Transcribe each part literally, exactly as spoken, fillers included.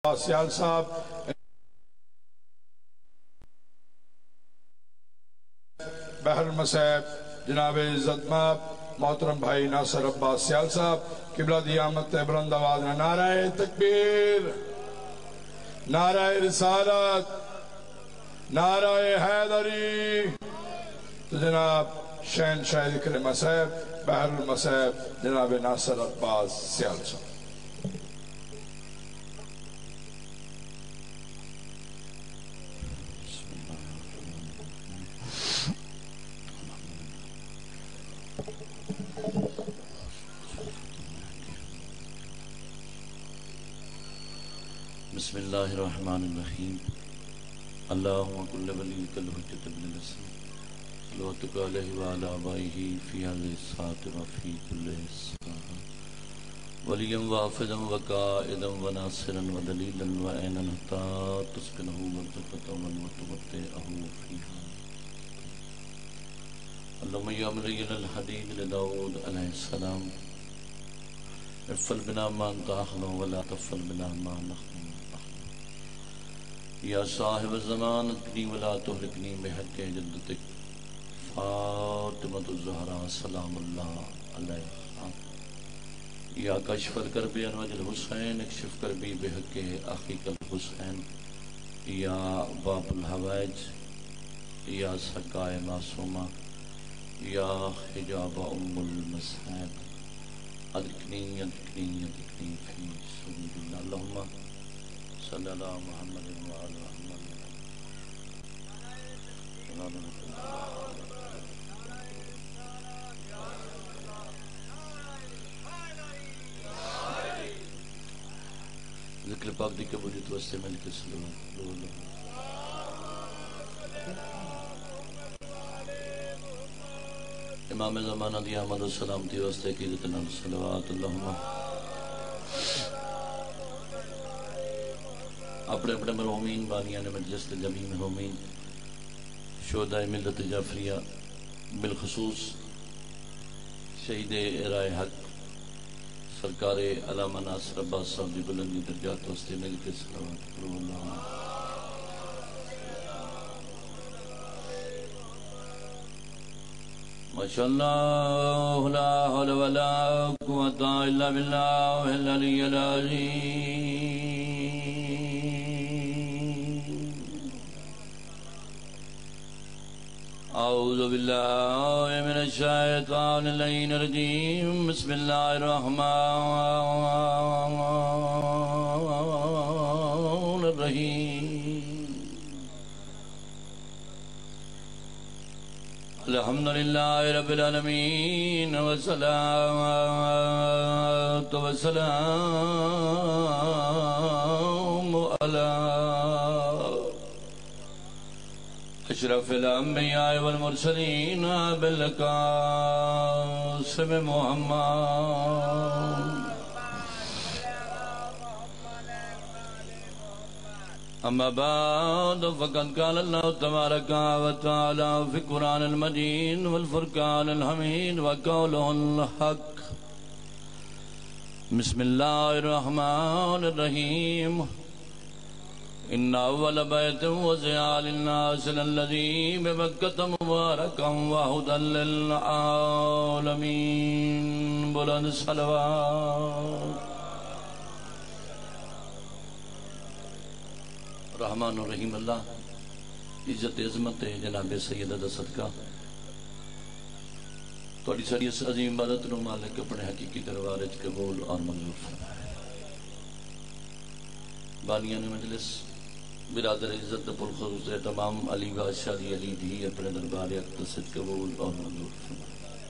سیال صاحب بحر المصائب جناب عزت ماب محترم بھائی ناصر عباس سیال صاحب قبلہ دیامت بلند آواز میں نعرہ تکبیر، نعرہ رسالت، نعرہ حیدری۔ تو جناب شہن شاہ ذکر مصائب بحر المصائب جناب ناصر عباس سیال صاحب۔ بسم اللہ الرحمن الرحیم۔ اللہم کل ولیک الحجت ابن الحسن صلواتک علیہ وعلی آبائہ فی هذه الساعة وفی کل ساعة ولیا وافدا وقائدا وناصرا ودلیلا وعینا حتی تسکنہ مرزقتا وتمتعہ فیہا۔ اللہم یا ملین الحدید لداود علیہ السلام افل بنا ما انت احلو ولا تفل بنا ما نحن یا صاحب الزمان اکرنی ولا تحرکنی بحق جدتک فاطمۃ الزہراء سلام اللہ علیہا۔ یا کشف الکرب عن وجه الحسین اکشف کربی بحق اخیک الحسین۔ یا باب الحوائج، یا سقائے معصومہ، یا حجاب ام المصائب، ادرکنی ادرکنی ادرکنی فی سبیل اللہ۔ اللہم صلی اللہ محمد وعلی محمد۔ ذکر پاک دی قبولیت واسطے مل کے صلوات۔ امام زمانہ دی احمد و سلامتی واسطے کی جتنا صلوات۔ اللہم اپنے اپنے مرحومین بانیان مجلس جمی مرحومین شہداء ملت جعفریہ بالخصوص شہید رائے حق سرکار علامہ ناصر عباس صاحب دی بلندی درجات واسطے مل کے صلوات کرو۔ اللہ ماشاءاللہ لا حول ولا قوة الا باللہ العلی العظیم۔ اعوذ باللہ من الشیطان اللعین الرجیم۔ بسم اللہ الرحمن الرحیم۔ الحمدللہ رب العالمین والصلاة والسلام علی اشرف الانبیاء والمرسلین بالقاسم محمد۔ اما بعد فقد قال اللہ تبارک و تعالی فی القرآن المجید والفرقان الحمید وقولہ الحق۔ بسم اللہ الرحمن الرحیم۔ ان اول بیت وضع للناس الذی بمکۃ مبارکا وہدی للعالمین۔ بلند صلوات۔ رحمان الرحیم اللہ عزت عظمت جناب سیدہ دا صدقہ توڑی ساری اس عظیم عبادت نو مالک اپنے حقیقی دربارج قبول اور منظور فرمائے۔ بانیان مجلس برادر عزت پرخصوص تمام علی بادشاہ دی علی دی اپنے دربار اقتصد قبول اور منظور فرمائے۔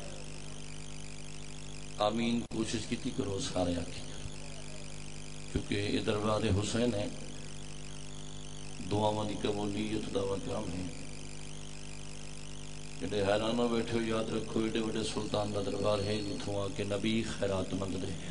آمین۔ کوشش کیتی کرو سارے آکھی کیونکہ یہ دربار حسین ہے، دعاواں دی قبولیت دا کام ہے۔ جڑے حیرانہ بیٹھے ہو یاد رکھو ایڈے وڈے سلطان دا دربار ہے جتھوں آ کے نبی خیرات منگ دے ہیں۔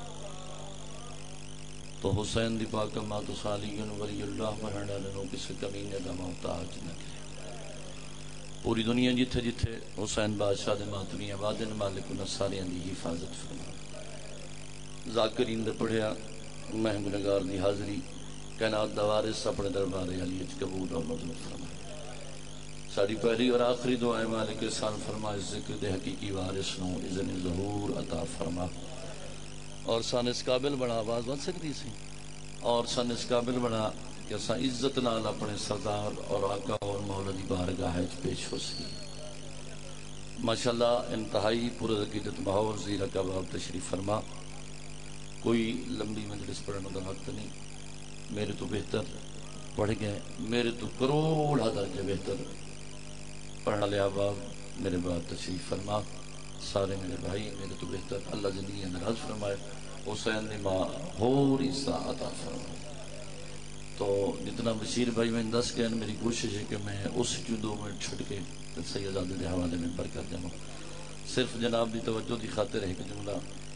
تو حسین دی پاک مات صالیون ولی اللہ مرحنہ لنو کسی کمینے دا محتاج نہ کرے۔ پوری دنیا جتھے جتھے حسین بادشاہ دے ماتمی آبادن مالک انہا ساریاں دی حفاظت فرما۔ ذاکرین دے پڑھیا محمد نگار دی حاضری کائنات دا وارث اپنے دربار علی وچ قبول اور منظور فرمائے۔ ساری پہلی اور آخری دعا ہے مالک احسان فرما اس ذکر دے حقیقی وارث نو اذن ظہور عطا فرما، اور سن اس قابل بنا، آواز بن سکتی سی، اور سن اس قابل بنا کہ اساں عزت نال اپنے سردار اور آقا اور مولا دی بارگاہ وچ پیش ہو سی۔ ماشاءاللہ انتہائی پرعقیدت ماحول زیرہ کا باب تشریف فرما۔ کوئی لمبی مجلس پڑھنے کا وقت نہیں، میرے تو بہتر پڑھ گئے، میرے تو کروڑ درجے بہتر پڑھنا لیا باب میرے بعد تشریف فرما۔ سارے میرے بھائی میرے تو بہتر اللہ زندگی نراز فرمائے، حسین نے ماں ہوری سا عطا فرمائے۔ تو جتنا بشیر بھائی میں دس گئے، میری کوشش ہے کہ میں اس جو دو منٹ چھٹ کے سیدزادے دے حوالے میں پر کر جاؤں۔ صرف جناب دی توجہ دی خاطر ہے کہ جملہ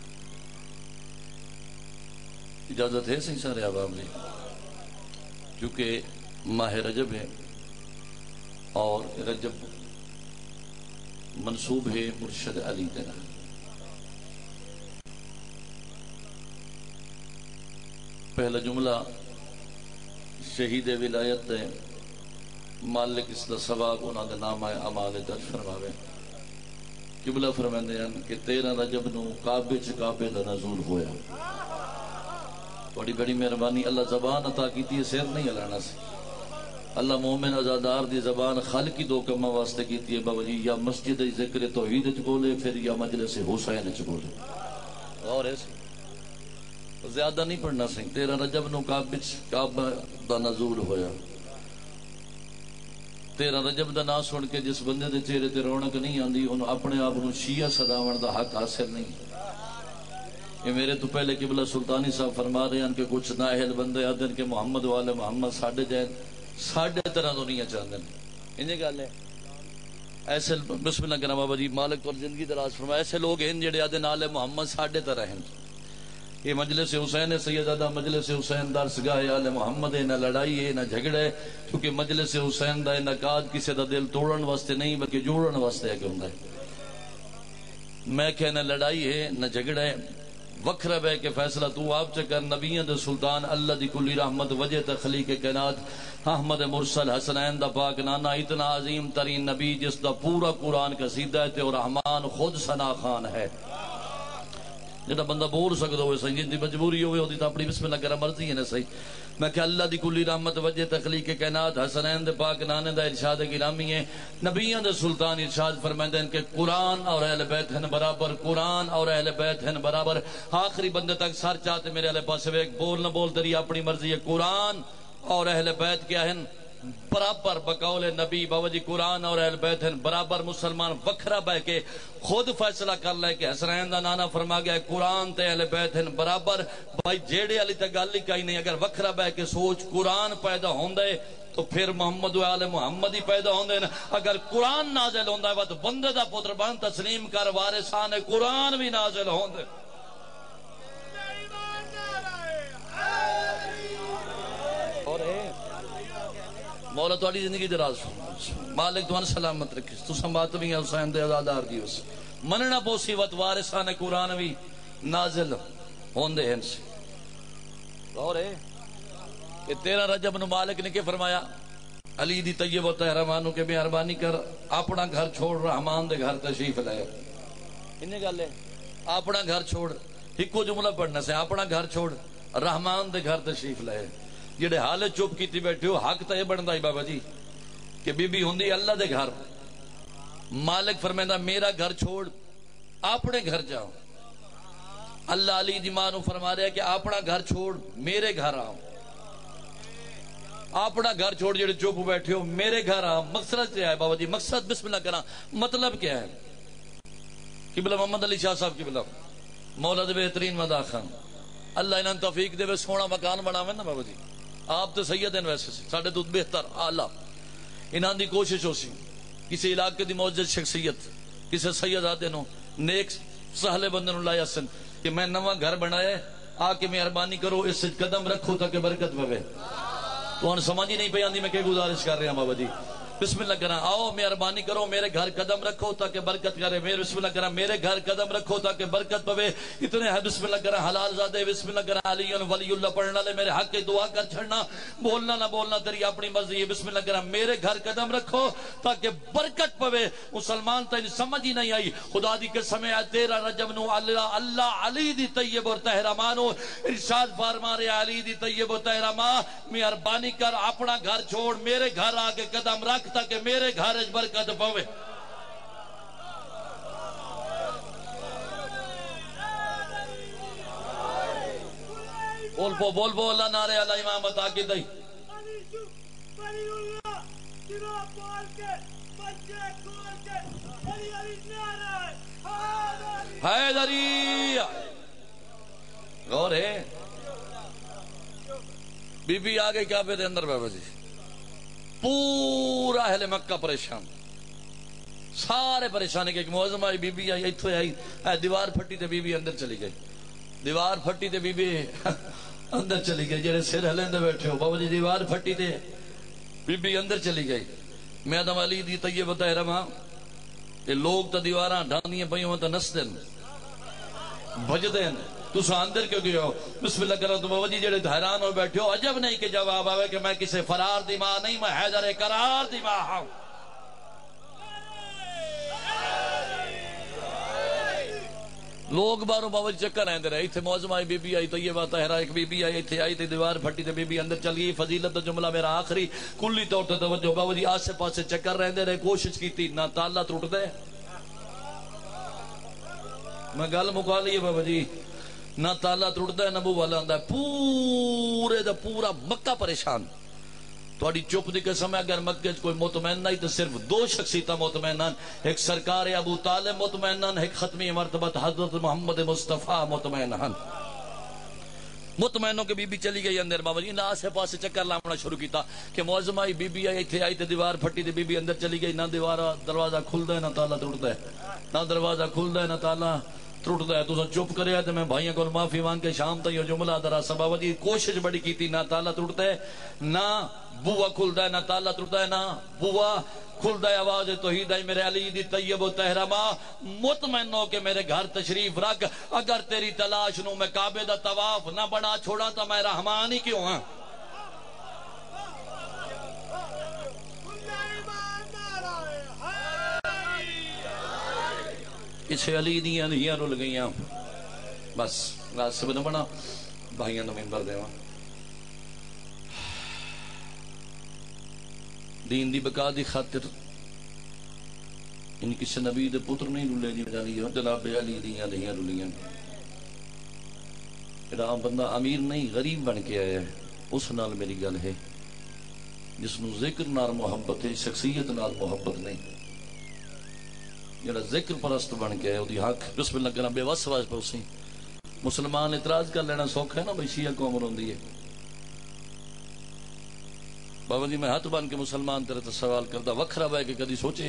اجازت ہے صحیح سارے احباب نے، کیونکہ ماہ رجب ہے اور رجب منصوب ہے مرشد علی دینا۔ پہلا جملہ شہید ولایت ہے، مالک اس دا ثواب انہاں دے نام ہے اعمال درج فرماوے۔ قبلہ فرماندے ہیں کہ تیرہ رجب نو کعبے چ کعبے دا نزول ہویا۔ بڑی بڑی مہربانی، اللہ زبان عطا کیتی ہے، سر نہیں ہلانا سی۔ اللہ مومن ازادار دی زبان خالقی دو کما واسطے کیتی ہے بابا جی، یا مسجد ذکر توحید چ بولے پھر یا مجلس حسین چ بولے، اور ایسے زیادہ نہیں پڑھنا سی۔ تیرہ رجب نو کعبے چ کعبہ دا نزول ہویا۔ تیرہ رجب دا نام سن کے جس بندے دے چہرے تے رونق نہیں آندی، انہوں اپنے آپ نو شیعہ صداون دا حق حاصل نہیں۔ یہ میرے تو پہلے قبلہ سلطانی صاحب فرما رہے ہیں کہ کچھ نااہل بندے آدھن کہ محمد والے محمد ساڑھے جائے ساڑھے طرح تو نہیں چاہتے ہیں، انہیں گل ہے ایسے بسم اللہ کرنا بابا جی مالک اور زندگی دراز فرمائے۔ ایسے لوگ ہیں جڑے آدھے نالے محمد ساڑھے طرح ہیں۔ یہ مجلس حسین سیدادہ مجلس حسین درس گاہ آل محمد ہے، نہ لڑائی ہے نہ جھگڑے، کیونکہ مجلس حسین دا انعقاد کسی دا دل توڑن واسطے نہیں بلکہ جوڑن واسطے ہے کہ ہوں۔ میں کہ نہ لڑائی ہے نہ جھگڑا ہے، وکھرا بے کے فیصلہ تو آپ چکر نبیان دے سلطان اللہ دی کلی رحمت وجہ تخلیق کائنات احمد مرسل حسنین دا پاک نانا اتنا عظیم ترین نبی جس دا پورا قرآن کا سیدہ ہے اور رحمان خود ثنا خان ہے۔ جدا بندہ بول سکتا ہوئے صحیح، جن دی مجبوری ہوئے ہوتی تا اپنی بسم اللہ کرا مرضی ہے نا صحیح۔ میں کہ اللہ دی کلی رحمت وجہ تخلیق کائنات حسنین دے پاک نانے دا ارشاد گرامی ہے۔ نبیان دے سلطان ارشاد فرمائندے ہیں کہ قرآن اور اہل بیت ہیں برابر، قرآن اور اہل بیت ہیں برابر۔ آخری بندے تک سر چاہتے میرے اہل پاس ایک بول نہ بول تری اپنی مرضی ہے۔ قرآن اور اہل بیت کیا ہیں؟ برابر۔ بقول نبی بابا جی قرآن اور اہل بیت ہیں برابر۔ مسلمان وکھرا بہ کے خود فیصلہ کر لے کہ حسنین دا نانا فرما گیا قرآن تے اہل بیت ہیں برابر۔ بھائی جیڑے علی تے گل ہی کہیں نہیں، اگر وکھرا بہ کے سوچ قرآن پیدا ہوندے تو پھر محمد و آل محمد ہی پیدا ہوندے نا۔ اگر قرآن نازل ہوندا ہے تو بندے دا پتر بن تسلیم کر وارثان قرآن بھی نازل ہوندے۔ اور اے مولا تھوڑی زندگی دراز مالک تو سلامت رکھے، تو سمات بھی ہیں حسین دے ازادار دی اس مننا پوسی وقت وارثان قرآن بھی نازل ہوندے ہیں سے۔ اور اے کہ تیرہ رجب نو مالک نے کہ فرمایا علی دی طیب و طہرمانوں کے مہربانی کر اپنا گھر چھوڑ رحمان دے گھر تشریف لائے۔ انہیں گل ہے اپنا گھر چھوڑ، ایک جملہ پڑھنا سے اپنا گھر چھوڑ رحمان دے گھر تشریف لائے۔ جڑے حال چپ کیتی بیٹھے ہو حق تے بندا ہے بابا جی کہ بی بی ہوندی اللہ دے گھر، مالک فرمائندا میرا گھر چھوڑ اپنے گھر جاؤ۔ اللہ علی دی ماں نو فرما رہا ہے کہ اپنا گھر چھوڑ میرے گھر آؤ، اپنا گھر چھوڑ جڑے چپ بیٹھے ہو میرے گھر آؤ۔ مقصد کیا ہے بابا جی؟ مقصد بسم اللہ کرا مطلب کیا ہے؟ قبلہ محمد علی شاہ صاحب قبلہ مولا دے بہترین مدا خان اللہ انہاں توفیق دے سونا مکان بناوے نا بابا جی۔ آپ تو سید ہیں ویسے ساڑھے تو بہتر آلہ انہاں دی کوشش ہو سی کسی علاقے دی معجزہ شخصیت کسی سید آتے نو نیک سہلے بندے نو لایا سن کہ میں نواں گھر بنایا آ کے مہربانی کرو اس قدم رکھو تاکہ برکت پوے۔ تو ہن سمجھ ہی نہیں پئی آندی میں کہ گزارش کر رہا ہوں بابا جی۔ بسم اللہ کرا آؤ مہربانی کرو میرے گھر قدم رکھو تاکہ برکت کرے میرے بسم اللہ کرا میرے گھر قدم رکھو تاکہ برکت پوے اتنے ہے بسم اللہ کرا حلال زادے بسم اللہ کرا علی ولی اللہ پڑھنا لے میرے حق کی دعا کر چھڑنا بولنا نہ بولنا تیری اپنی مرضی ہے بسم اللہ کرا میرے گھر قدم رکھو تاکہ برکت پوے مسلمان تین سمجھ ہی نہیں آئی خدا دی قسم ہے تیرا رجب نو اللہ اللہ علی دی طیب اور طاہرہ مانو ارشاد فرما رہے علی دی طیب اور طاہرہ ماں مہربانی کر اپنا گھر چھوڑ میرے گھر آ کے قدم رکھ تاکہ میرے گھر برکت پوے بول بول بول بول اللہ نعرے اللہ امامت آگے دائی حیدری غور ہے بی بی آگے کیا پہ دے اندر بابا جی پورا اہل مکہ پریشان سارے پریشانے کے ایک معظم آئی بی بی آئی ایتھو آئی دیوار پھٹی تے بی بی اندر چلی گئی دیوار پھٹی تے بی بی اندر چلی گئی جڑے سر ہلیں دے بیٹھے ہو بابا جی دیوار پھٹی تے بی بی اندر چلی گئی میں دم علی دی طیب طاہرہ ماں یہ لوگ تا دیواراں ڈھانیاں پئی ہوں تا نس دین بھج دین تو سا اندر کیوں گئے ہو بسم اللہ کرو تو بابا جی جڑے حیران ہو بیٹھے ہو عجب نہیں کہ جواب آوے کہ میں کسے فرار دی ماں نہیں میں حیدر قرار دی ماں ہوں لوگ باروں بابا جی چکر آئیں دے رہے تھے موزم آئی بی بی آئی طیبہ طاہرہ ایک بی بی آئی تھے آئی تھے دیوار پھٹی تھے بی بی اندر چل گئی فضیلت جملہ میرا آخری کلی طور تے توجہ بابا جی آس سے پاس سے چکر رہن دے رہے کوشش کی تھی نہ تالا ٹوٹ دے میں گل مکا لیے بابا جی نہ تالا ٹوٹ دے نہ بو والا آندا ہے پورے دا پورا مکہ پریشان تھوڑی چپ دی قسم ہے اگر مکہ کوئی مطمئن نہیں تو صرف دو شخصیتہ مطمئنان ایک سرکار ابو طالب مطمئنان ایک ختمی مرتبت حضرت محمد مصطفیٰ مطمئنان مطمئنوں کے بی بی چلی گئی اندر بابا جی نہ آسے پاسے چکر لامنا شروع کیتا کہ معظم آئی بی بی آئی تھے آئی تھے دیوار پھٹی تھے بی بی اندر چلی گئی نہ دیوارہ دروازہ کھل دے نہ تالا ٹوٹ دے نہ دروازہ کھل دے نہ تالا ٹوٹ دے تو چپ کرے تو میں بھائیوں کو معافی مانگ کے شام تک یہ جملہ درا سبب جی کوشش بڑی کی تھی نہ تالا ٹوٹ دے نہ بوا کھل دے نہ تالا ٹوٹ دے نہ بوا کھل دے آواز توحید ہے میرے علی دی طیب و طاہرہ ماں مطمئن ہو کہ میرے گھر تشریف رکھ اگر تیری تلاش نو میں کعبے دا طواف نہ بنا چھوڑا تو میں رحمان ہی کیوں ہاں اسے علی دیاں دیاں رول گئیاں بس رات سے بنا بنا بھائیاں نو ممبر دے وہاں دین دی بقا دی خاطر ان کسی نبی دے پتر نہیں رولے جی جانی جناب علی دیاں دیاں رولیاں ایڈا بندہ امیر نہیں غریب بن کے آیا ہے اس نال میری گل ہے جس نو ذکر نال محبت ہے شخصیت نال محبت نہیں جڑا ذکر پرست بن کے ہے دی حق بسم اللہ کرنا بے وسواس پوسی مسلمان اعتراض کر لینا سوکھا ہے نا بھئی شیعہ قوم روندی ہے بابا جی میں ہاتھ بن کے مسلمان تیرے تو سوال کرتا وکھرا ہے کہ کدی سوچے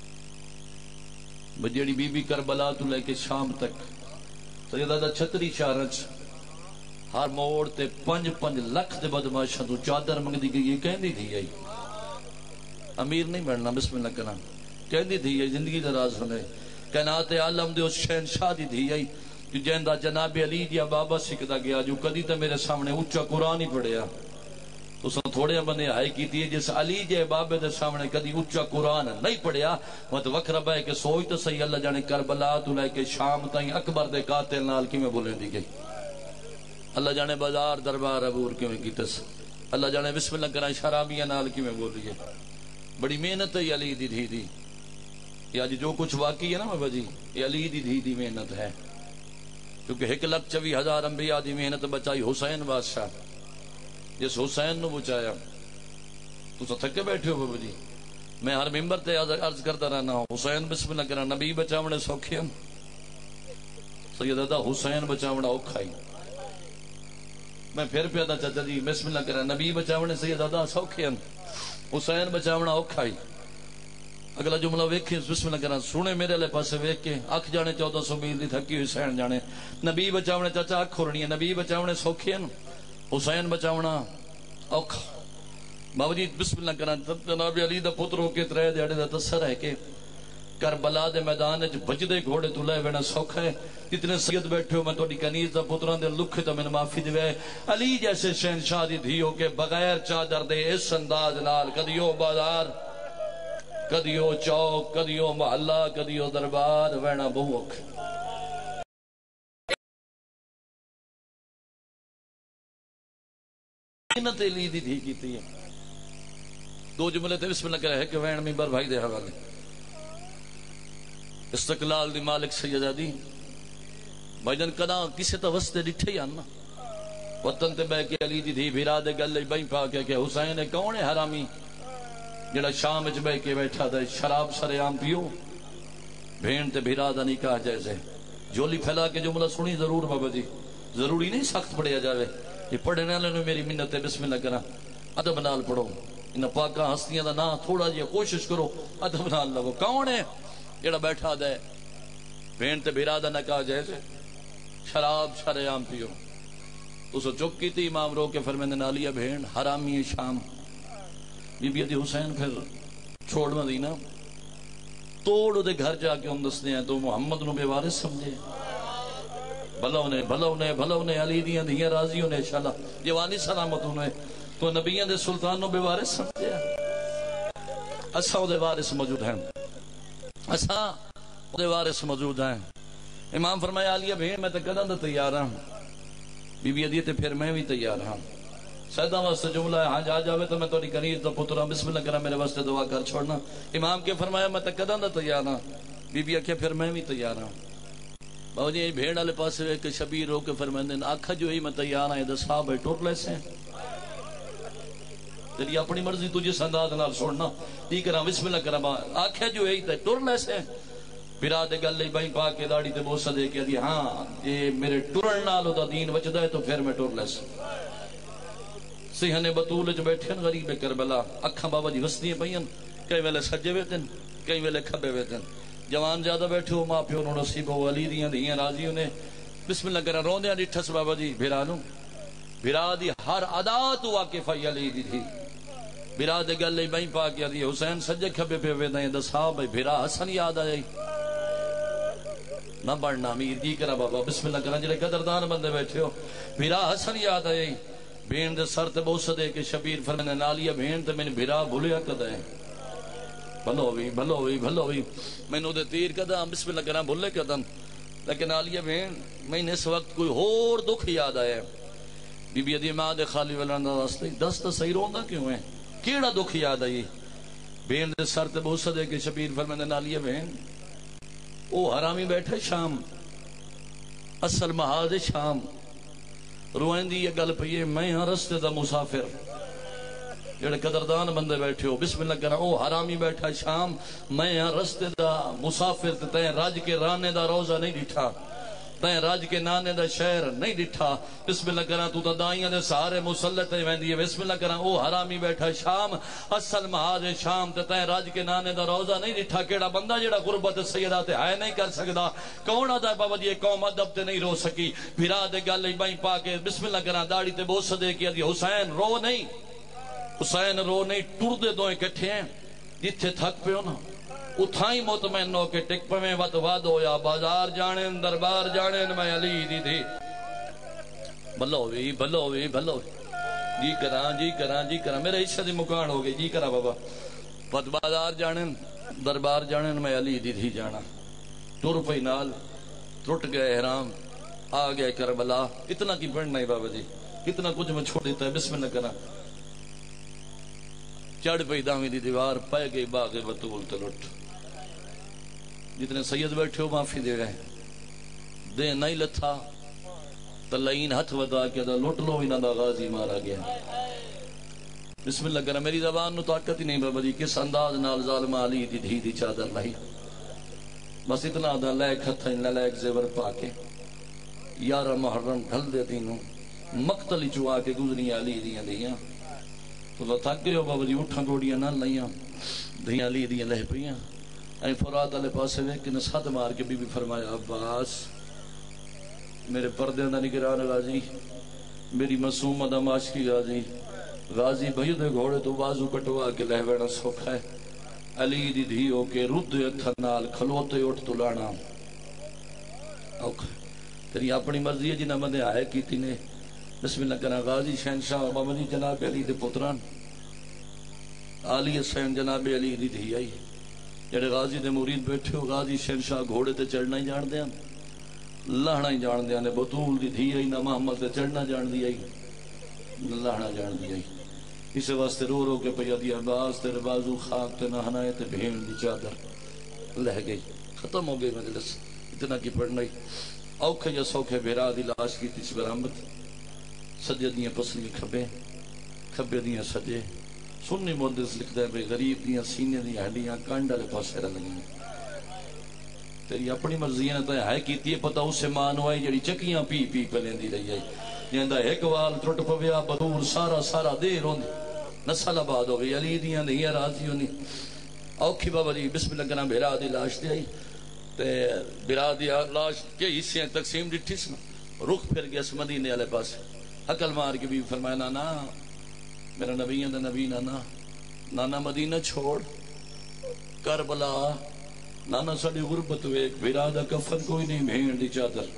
بجیڑی بی بی کربلا تو لے کے شام تک سیدہ چھتری شارچ ہر موڑ تے پنج پنج لکھ دے بدماشاں تو چادر منگ دی گئی یہ کہندی تھی یہی امیر نہیں بننا بسم اللہ کرنا کہندی تھی یہ زندگی دا راز ہمیں کائنات عالم دے اس شہنشاہ دی تھی یہی جو جہندہ جناب علی دیا بابا سکھدا گیا جو کدی تے میرے سامنے اونچا قرآن ہی پڑھیا تو سن تھوڑے بندے آئے کی تھی جس علی جے بابے دے سامنے کدی اونچا قرآن نہیں پڑھیا وہ تو وکھ رب ہے کہ سوچ تو صحیح اللہ جانے کربلا تو لے کے شام تائیں اکبر دے قاتل نال کی میں بولیں دی گئی اللہ جانے بازار دربار عبور کی میں کیتس اللہ جانے بسم اللہ کرائیں شرابیاں نال کی میں بولی ہے بڑی محنت ہے یہ علی دی دھی دی یہ آج جو کچھ واقعی ہے نا بابا جی یہ علی دی دھی دی محنت ہے کیونکہ ایک لاکھ چوی ہزار انبیاء دی محنت بچائی حسین بادشاہ جس حسین نو بچایا تو سا تھکے بیٹھے ہو بابا جی میں ہر ممبر تے عرض کرتا رہنا ہوں حسین بسم اللہ کرنا نبی بچاونے سوکھے ہم سیدہ حسین بچاونا اوکھائی میں پھر پیدا چاچا جی بسم اللہ کرنا نبی بچاونے سیدہ سوکھے ہم حسین بچاونا اوکھائی اگلا جملہ ویکھیں بسم اللہ کرنا سونے میرے لے پاسے ویکھ کے اکھ جانے چودہ سو میل دی تھکی حسین جانے نبی بچاونے چاچا اکھ کھولنی ہے نبی بچاونے سوکھے ہیں حسین بچاونا اوکھا بابا جی بسم اللہ کرنا جناب علی دا پتر ہو کے ترے دیڑے دا تصر ہے کہ کربلا دے میدان وچ بجدے گھوڑے تو لے وینا سوکھا ہے. جتنے سید بیٹھے ہو میں تہاڈی کنیز دا پتراں دے لکھ تے میں معافی دے. علی جیسے شہنشاہ دی دھی ہو کے بغیر چادر دے اس انداز نال کدیو بازار کدیو چوک کدیو محلہ کدیو دربار وینا بہو اوکھے. محنت علی دی دھی کیتی ہے. دو جملے تے بسم اللہ کرے ہے کہ وین ممبر بھائی دے حوالے. استقلال دی مالک سیدہ دی بھائی جان کدا کسے تا وستے ڈٹھے یا نا وطن تے بے کے علی دی دھی بھیرا دے گلے بھائی پا کے کہ حسین کون ہے حرامی جڑا شام وچ بے کے بیٹھا دے شراب سرے عام پیو بھین تے بھیرا دا نکاح جیسے. جولی پھیلا کے جملہ سنی ضرور بابا جی ضروری نہیں سخت پڑھیا جاوے. یہ پڑھنے والے نے میری منت ہے بسم اللہ کرا ادب نال پڑھو. ان پاکاں ہستیاں دا نا تھوڑا جہا کوشش کرو ادب نال لگو. کون ہے جڑا بیٹھا دے بھین تے بھیرا دا نکاح جیسے شراب شرے عام پیو. تو سو چک کی تھی امام رو کے فرمیندے نالیا بھین حرامی شام. بی بی عدی حسین پھر چھوڑ مدینہ توڑ دے گھر جا کے ہم دستے ہیں تو محمد نو بے وارث سمجھے. بھلا انہیں بھلا انہیں بھلا انہیں علی دیاں دیاں راضی انہیں انشاءاللہ جوانی سلامت انہیں تو نبیاں دے سلطان نو بے وارث سمجھے. اسا دے وارث موجود ہیں اسا دے وارث موجود ہیں. امام فرمایا علی بھین میں تے کداں دا تیار ہاں. بی بی عدی تے پھر میں بھی تیار ہاں. سیدہ واسطے جملہ ہے ہاں جا جاوے تو میں تھوڑی کنیز دا پترا بسم اللہ کرا میرے واسطے دعا کر چھوڑنا. امام کے فرمایا میں تے کداں دا تیار ہاں. بی بی آکھیا پھر میں بھی تیار ہاں. باو جی بھیڑ والے پاس ایک شبیر ہو کے فرماندے آکھا جو ہی میں تیار ہاں. یہ صاحب ہے ٹر لے سے تیری اپنی مرضی تجھے سنداد نال چھوڑنا تی کرا بسم اللہ کرا آکھا جو ہی تے ٹر لے سے. پھرا دے گل لئی بھائی پا کے داڑھی تے بوسا دے کے دی ہاں یہ میرے ٹرن نال دا دین وجدا ہے تو پھر میں ٹر لے سے. سیہنے بطول وچ بیٹھے غریب کربلا اکھاں بابا جی وسدیاں پئیاں کئی ویلے سجے ویتن کئی ویلے کھبے ویتن. جوان زیادہ بیٹھے ہو ماں پیو نو نصیب ہو علی دیاں دیاں راضی انہیں بسم اللہ کرا روندیاں ڈٹھس بابا جی بھرا نو بھرا دی ہر ادا تو واقف ہے علی دی تھی. بھرا دے گل لئی بھائی پا کے دی حسین سجے کھبے پہ ویندے دا صاحب بھرا حسن یاد آئی نہ بڑھنا امیر جی کرا بابا بسم اللہ کرا جڑے قدردان بندے بیٹھے ہو. بھرا حسن یاد آئی بھین دے سر تے بوسہ دے کے شبیر فرمانے نالیا بھین تے میں نے بھرا بھولیا کدا ہے. بھلو ہوئی بھلو ہوئی بھلو ہوئی میں نے دے تیر کدا بسم اللہ کرا بھولے کدا. لیکن نالیا بھین میں نے اس وقت کوئی اور دکھ یاد آیا. بی بی عدی ماں دے خالی ولاندا واسطے دس تے صحیح روندا کیوں ہے کیڑا دکھ یاد آئی. بھین دے سر تے بوسہ دے کے شبیر فرمانے نالیا بھین او حرامی بیٹھے شام اصل محاذ شام روئندی یہ گل پئی میں ہاں رستے دا مسافر. جڑے قدردان بندے بیٹھے ہو بسم اللہ کرا او حرامی بیٹھا شام میں ہاں رستے دا مسافر. تیں راج کے رانے دا روزہ نہیں ڈٹھا تیں راج کے نانے دا شہر نہیں ڈٹھا. بسم اللہ کرا تو دا دائیاں دے سارے مسلط ویندی ہے. بسم اللہ کرا او حرامی بیٹھا شام اصل محاذ شام تے تیں راج کے نانے دا روزہ نہیں ڈٹھا. کیڑا بندہ جڑا غربت سیدہ تے ہے نہیں کر سکدا. کون آدا بابا جی قوم ادب تے نہیں رو سکی. بھرا دے گل بھائی پا کے بسم اللہ کرا داڑھی تے بوس دے کے دی حسین رو نہیں حسین رو نہیں ٹر دے دوئے کٹھے ہیں جتھے تھک پہ ہو نا اتھائی مطمئن ہو کے ٹک پہ میں وط واد ہویا بازار جانن دربار جانن میں علی دی تھی. بھلو بھی بھلو بھی بھلو جی کران جی کران جی کران میرے حصہ دی مکان ہو گئی جی کرا بابا. وط بازار جانن دربار جانن میں علی دی تھی جانا. ٹر پئی نال ٹرٹ گئے احرام آ گئے کربلا. اتنا کی پڑھنا ہے بابا جی اتنا کچھ میں چھوڑ دیتا ہے بسم اللہ کرا. چڑھ پئی داویں دی دیوار پہ گئی باغ بطول تے لٹ. جتنے سید بیٹھے ہو معافی دے گئے دے نہیں لتھا تلین ہتھ ودا کے دا لٹ لو انہاں دا غازی مارا گیا. بسم اللہ کرا میری زبان نو طاقت ہی نہیں بابا جی کس انداز نال ظالم علی دی دھی دی چادر لائی. بس اتنا دا لیک ہتھ لیک زیور پا کے یارہ محرم ڈھل دے دینوں مقتل چوا کے گزری علی دیاں دیاں. تو تھک گئے ہو بابا جی اٹھاں گوڑیاں نہ لائیاں دھیاں لی دیاں لہ پئیاں. اے فرات والے پاسے ویکھ کے نصحت مار کے بی بی فرمایا عباس میرے پردے دا نگران غازی میری معصومہ دا معاشقی غازی غازی بھائی دے گھوڑے تو بازو کٹوا کے لہ وینا سوکھا ہے علی دی دھیو کے رد اتھنال کھلوتے اٹھ تو لانا اوکھا تیری اپنی مرضی ہے جنہ مندے آئے کی تینے بسم اللہ کرنا غازی شہنشاہ محمدی جناب علی دے پتران آلی حسین جناب علی دی دھی آئی جڑے غازی دے مرید بیٹھے ہو غازی شہنشاہ گھوڑے تے چڑھنا ہی جان دیا لہنا ہی جان دیا نے بطول دی دھی آئی نہ محمد تے چڑھنا جان دی آئی نہ لہنا جان دی آئی اسے واسطے رو رو کے پیا دیا باز تیرے بازو خاک تے نہنائے تے بھین دی چادر لہ گئی ختم ہو گئی مجلس اتنا کی پڑھنا ہی اوکھے یا سوکھے بھیرا دی لاش کی تیس برامت سجے دیاں پسلی کھبے کھبے دیاں سجے سنی مدرس لکھ دے بھئی غریب دیاں سینے دیاں ہڈیاں کانڈا لے پاسے رہ لگیں تیری اپنی مرضی ہے تو ہے کیتی ہے پتہ اسے مانو آئی جڑی چکیاں پی پی پلیں دی رہی ہے جہندہ ایک وال ترٹ پویا بدور سارا سارا دیر ہوندی نسل آباد ہو گئی علی دیاں نہیں راضی ہونی اوکھی بابا جی بسم اللہ کنا بھیرا دی لاش دے آئی تے بھیرا دی لاش کے حصے تقسیم ڈٹھی سنا رخ پھر گیا اس مدینے والے پاس عقل مار کے بھی فرمایا نانا میرا نبی ہے نبی نانا نانا مدینہ چھوڑ کربلا نانا ساڑی غربت ویک بھیرا دا کفن کوئی نہیں بھین دی چادر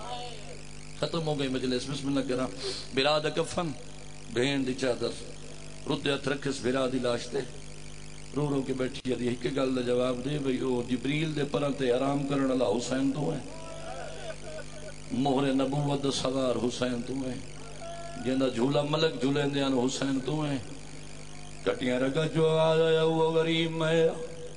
ختم ہو گئی مجلس بسم اللہ کرا بھیرا دا کفن بھین دی چادر رد ہتھ رکھس بھیرا دی لاش دے رو رو کے بیٹھی ہے ایک گل دا جواب دے بھئی او جبریل دے پرانتے آرام کرن اللہ حسین تو ہے مہر نبوت دا صغار حسین تو ہے جندہ جھولا ملک جھولیں دیان حسین تو ہیں کٹیاں رکھا جو آیا وہ غریب میں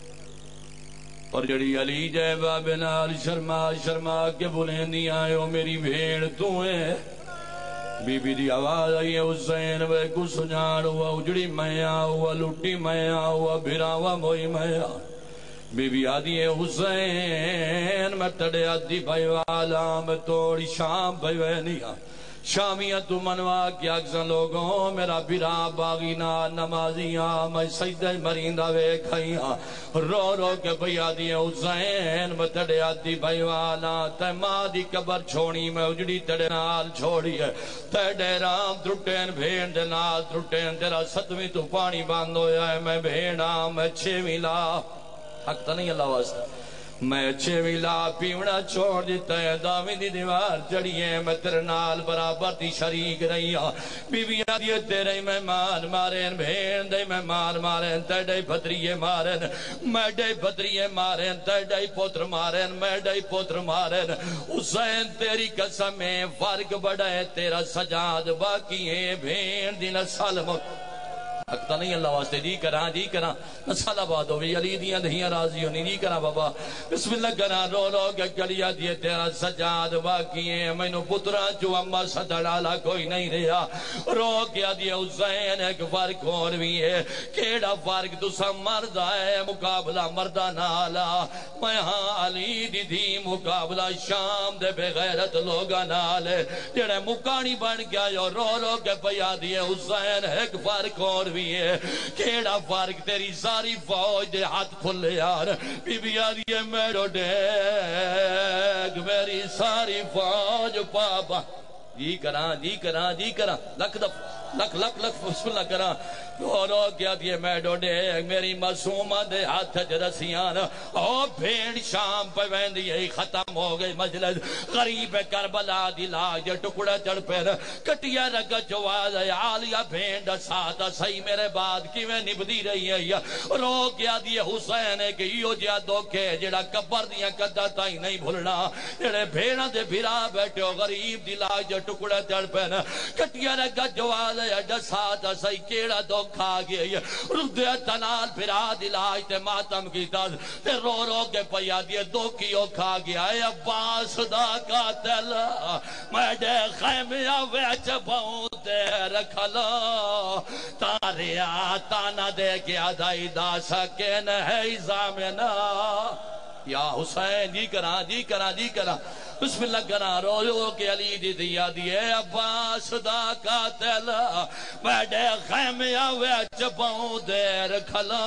اور جڑی علی جائے بابنال شرما شرما کے بلیں دی آئے ہو میری بھیڑ تو ہیں بی بی دی آواز آئی ہے حسین وے کو سنان ہوا اجڑی میاں ہوا لٹی میاں ہوا بھراوا موئی میاں بی بی آدھی ہے حسین میں تڑے آدھی بھائی والا میں توڑی شام بھائی وینیا شامیہ تو منوا کیا اکسا لوگوں میرا برا باغینا نمازیاں میں سجدہ مریندا وے کھائیاں رو رو کے بھیا دیئے حسین میں تڑے آدھی بھائی والا تے ماں دی قبر چھوڑی میں اجڑی تڑے نال چھوڑی ہے تے ڈیرام ترٹین بھین دے نال ترٹین تیرا ستویں تو پانی باندھ ہویا ہے میں بھینا میں چھویں لا حق تا نہیں اللہ واسطہ میں اچھے ویلا پیونا چھوڑ دیتا ہے داویں دی دیوار چڑھیے میں تیرے نال برابر دی شریک رہی ہاں بی بی آدھیے تیرے میں مان مارین بھین دے میں مان مارین تیڑے بھدریے مارین میں ڈے بھدریے مارین تیڑے پوتر مارین میں ڈے پوتر مارین حسین تیری قسم میں فرق بڑا ہے تیرا سجاد باقی ہے بھین دی نسل مک حقتا نہیں اللہ واسطے جی کراں جی کراں نسل آباد ہوئی علی دیاں دہیاں راضی ہونی جی کراں بابا بسم اللہ کراں رو رو کے گلیا دیے تیرا سجاد باقی ہے میں نو پترا جو اما صدڑالا کوئی نہیں رہا رو کیا دیے حسین ایک فرق اور بھی ہے کیڑا فرق تو سا مرد ہے مقابلہ مردہ نالا میں ہاں علی دی دی مقابلہ شام دے بے غیرت لوگا نالے جڑے مکانی بن گیا جو رو رو کے پیا دیے حسین ایک فرق اور بھی ہے کیڑا فرق تیری ساری فوج دے ہاتھ کھلے یار بی بی آدھیے میرو ڈیگ میری ساری فوج پاپا جی کراں جی کراں جی کراں لکھ دف لکھ لکھ لکھ بسم اللہ کراں رو رو کیا دیے میں ڈوڑے میری معصومہ دے ہاتھ جرسیان او بھیڑ شام پہ ویندی ہے ختم ہو گئی مجلس غریب کربلا دی لاج ٹکڑا چڑھ پیر کٹیا رگا جواز ہے آلیا بھینڈ ساتھ صحیح میرے بعد کیویں نبدی رہی ہے رو کیا دیے حسین ہے کہ یہ جا دوکھے جڑا کبر دیا قدہ تائی نہیں بھولنا جڑے بھیڑا دے بھیرا بیٹھے ہو غریب دی لاج ٹکڑا چڑھ پیر کٹیا رگا جواز ہے جسات صحیح کیڑا دو کھا گئی ردے تنال پھرا دلائی تے ماتم کی تاز تے رو رو کے پیا دیے دو کیوں کھا گیا اے عباس دا قاتل میں دے خیمیا ویچ بہوں تے رکھلا تاریا تانا دے گیا دائی دا سکین ہے زامنہ یا حسین جی کراں جی کراں جی کراں بسم اللہ کراں رو رو کے علی دی دیا دیے عباس دا قاتل بیڈے خیمیا ویچ بہوں دیر کھلا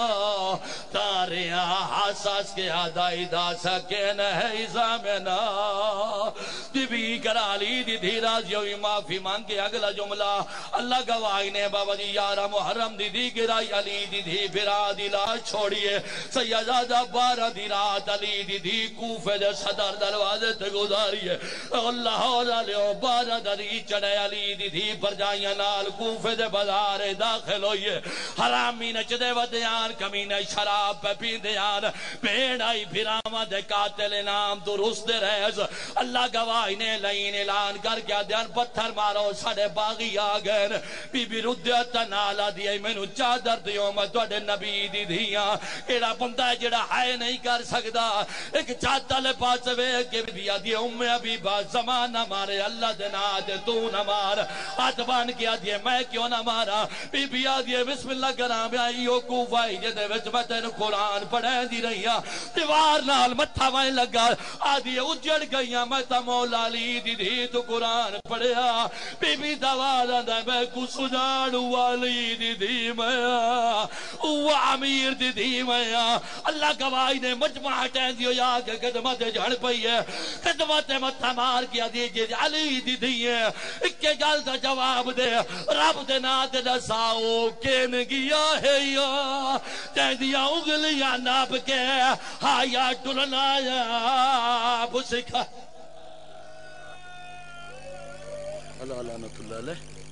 تاریاں حساس کے آدائی دا سکین ہے زامنہ درود بھی کرا علی دی دی راضی ہوئی معافی مانگ کے اگلا جملہ اللہ گواہ نے بابا جی یارہ محرم دی دی گرائی علی دی دی بھرا دی لاش چھوڑیے سیدہ بارہ دی رات علی دی دی کوفے دے صدر دروازے تے گزاریے اللہ علیہ بارہ دری چڑھے علی دی دی پر جائیاں نال کوفے دے بازارے داخل ہوئیے حرامی نچدے ودیان کمینے شراب پہ پیندیان بینائی بھراما دے قاتل نام درست دے رہز اللہ گواہی نے لین اعلان کر کیا دیان پتھر مارو ساڑے باغی آگئن بی بی ردیت نالا دیئے منو چادر دیوں میں توڑے نبی دی دیاں ایڑا بندہ ہے جڑا ہائے نہیں کر سکتا ایک چادر لے پاس وے کہ بی بی آدھی ام ابھی بات زمانہ مارے اللہ دینا دے تو نہ مار ہاتھ بان کیا دیئے میں کیوں نہ مارا بی بی آدھی بسم اللہ کرام آئیو کوفائی جدے وچ میں تین قرآن پڑھیں دی رہیا دیوار نال متھا وائیں لگا آدھی اجڑ گئیاں میں تا مولا لی دی دی تو قرآن پڑھیا بی بی دوار آدھا میں کو سجاڑو والی دی دی میں وہ امیر دی دی میں اللہ گواہی نے مجمع ٹین دیو یا کہ قدمت جھڑ پئی ہے قدمت متھا مار کیا دیجئے علی دی دی ہے اکے گل دا جواب دے رب دے نات دساؤ کین گیا ہے یا تین دیا اگلیاں ناب کے ہایا ٹلنا یا بسکا اللہ لعنت اللہ علیہ